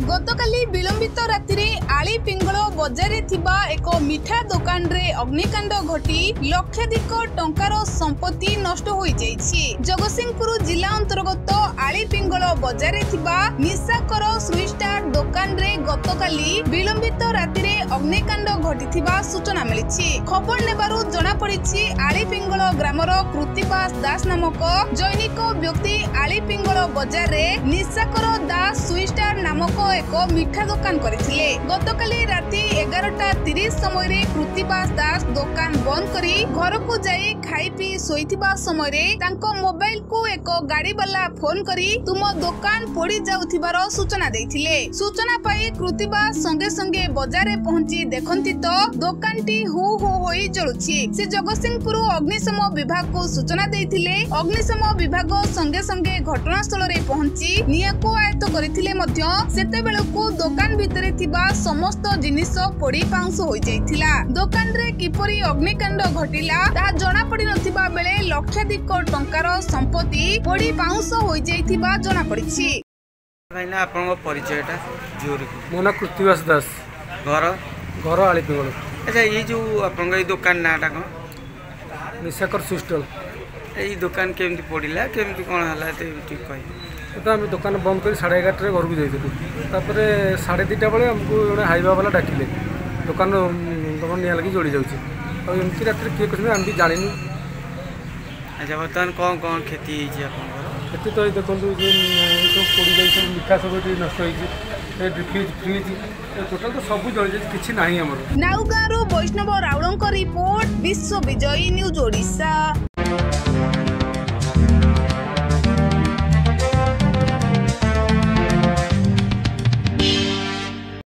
गतकाली विलंबित राति आली पिंगल बजार एक मिठा दुकान रे अग्निकांड घटी लक्षाधिक टंकार संपत्ति नष्ट हो जाइछि। जगतसिंहपुर जिला अंतर्गत आली पिंगल बजार निशाकर स्वीट स्टार दुकान रे गतकाली विलंबित राति अग्निकांड घटी सूचना मिली। खबर नेबारु जना पड़ी आली पिंगल ग्रामर कृतिबास दास नामक जैनिक व्यक्ति आली पिंगल बजार रे निशाकर दास स्वीट स्टार नामक एक मिठा दुकान करथिले। गतकाली राति 11:30 समय रे कृतिबास दास दुकान बंद करी घर को जाई खाई पी सोईथिबा समय रे तांको मोबाइल को एक गाड़ी वाला फोन करी तुम दुकान पोड़ी जाउथिबार सूचना देथिले। सूचना पाई कृतिबास संगे संगे बाजार रे पहुंची देखंती तो दुकानटी हु हु होई जळुछि। से जगतसिंहपुर अग्निशम विभाग को सूचना देथिले। अग्निशम विभाग संगे संगे घटनास्थल रे पहुंची निया को आयत्त करथिले मध्य सेते बेलकु दुकान भितरे थिबा समस्त जिनिस पोड़ी पाउंस होई जाइथिला। दुकान रे किपरि अग्निकांड घटिला ता जणा पड़ी नथिबा बेले लक्षाधिक टंकार संपत्ति पोड़ी पाउंस होई जाइथिबा जणा पड़िछि। भाईना आपन परिचयटा जोर मोना कृतिबास दास घर घर आली पिंगल। अच्छा ये जो आपन ई दुकान नाटा को निशाकर सिस्टल ये दुकान केमती पड़िला केमती कोन हला ते ठीक कहि तो आम दुकान बंद कर 11:30 घर को जाइलु। 2:30 बेले हमको जड़े हाइवा वाला डाकिले दुकान तुम निया लगी जोड़ी जाऊँगी और एमती रात किए कर आम भी जानी। अच्छा बर्तमान कौन कौन क्षति क्षति तो देखो जो पोड़ी जाए मिठा सब नष्ट हो फ्रिज फ्रिज टोटाल तो सब जल जाए किसी ना। नाउगाँव वैष्णव राउल रिपोर्ट विश्व विजयी न्यूज ओडिशा।